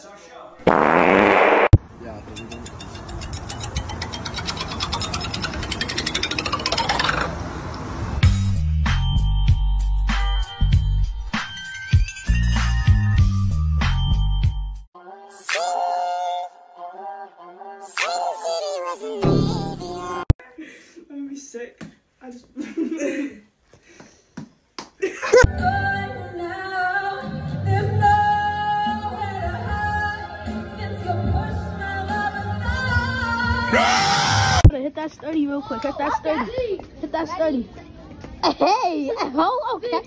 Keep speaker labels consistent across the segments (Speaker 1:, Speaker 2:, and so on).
Speaker 1: I'm gonna be sick. I just.
Speaker 2: Hit that sturdy real quick. Hit that sturdy. Hit that sturdy. Hey! Oh, okay.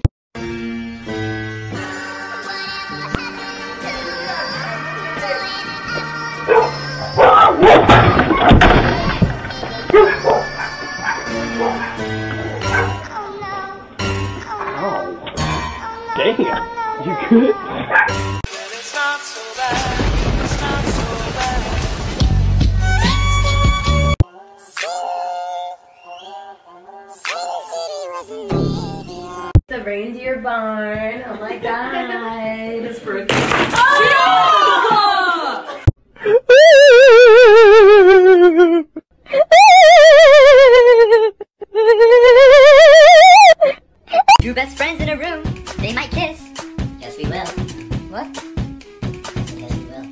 Speaker 3: Damn, you good?
Speaker 4: It's not so bad, it's not so bad.
Speaker 5: The reindeer barn. Oh my god. It's for
Speaker 6: Two best friends in a room, they might kiss. Yes, we will. What? Yes, we will.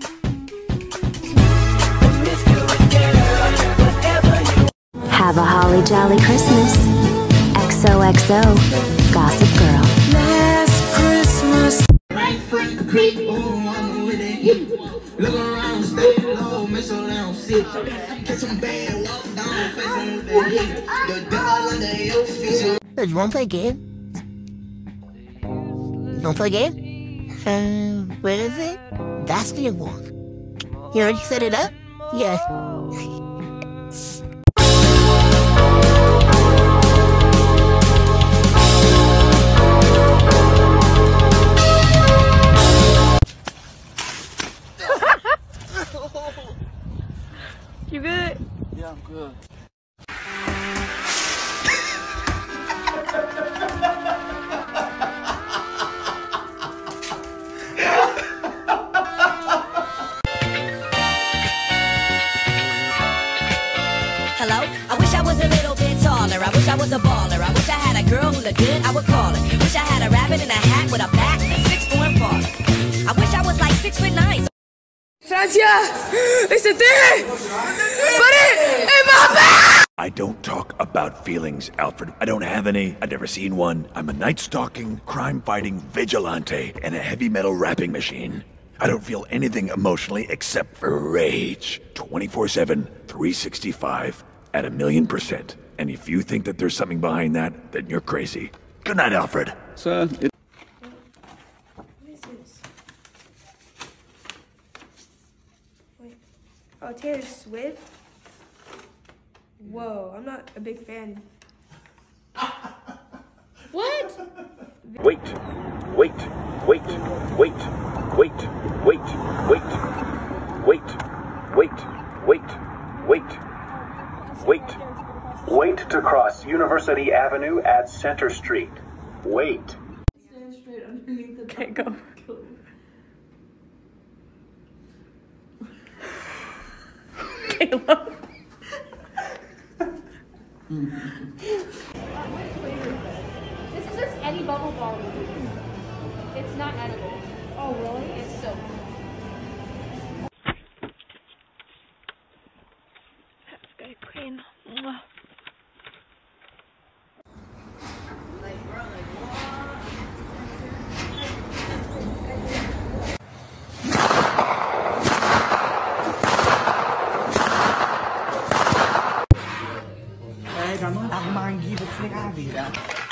Speaker 7: Have a holly jolly Christmas. XOXO, Gossip Girl.
Speaker 4: Last Christmas. Right foot creep, ooh, I'm with it. Look around, stay low, make sure they don't sit. Catch some bad, walk down, face them with the heat. Your dog under your feet.
Speaker 7: Hey, you wanna play a game? You wanna play a game? Where is it? That's the one. You already set it up? Yeah.
Speaker 2: You good?
Speaker 3: Yeah, I'm good.
Speaker 6: Hello? I wish I was a little bit taller. I wish I was a baller. I wish I had a girl who looked good, I would call her. Wish I had a rabbit in a hat with a bat and a 6'4" baller. I wish I was like 6'9".
Speaker 5: Francia! It's a thing! Put it in my bag!
Speaker 8: I don't talk about feelings, Alfred. I don't have any. I've never seen one. I'm a night-stalking, crime-fighting vigilante and a heavy metal rapping machine. I don't feel anything emotionally except for rage. 24/7, 365, at 1,000,000%. And if you think that there's something behind that, then you're crazy. Good night, Alfred.
Speaker 3: Sir,
Speaker 1: What is this? Wait. Oh, Taylor Swift? Whoa, I'm not a big fan.
Speaker 2: What?
Speaker 8: Wait, wait, wait, wait, wait, wait, wait, wait, wait, wait, wait, wait.
Speaker 9: Wait to cross University Avenue at Center Street. Wait.
Speaker 5: Stand straight underneath the
Speaker 2: Okay, go. Caleb.
Speaker 10: This is just any bubble bar. It's not edible. Oh, really? It's so.
Speaker 2: That's good, queen.
Speaker 3: Cảm ơn anh mang ghi một cái gì đó.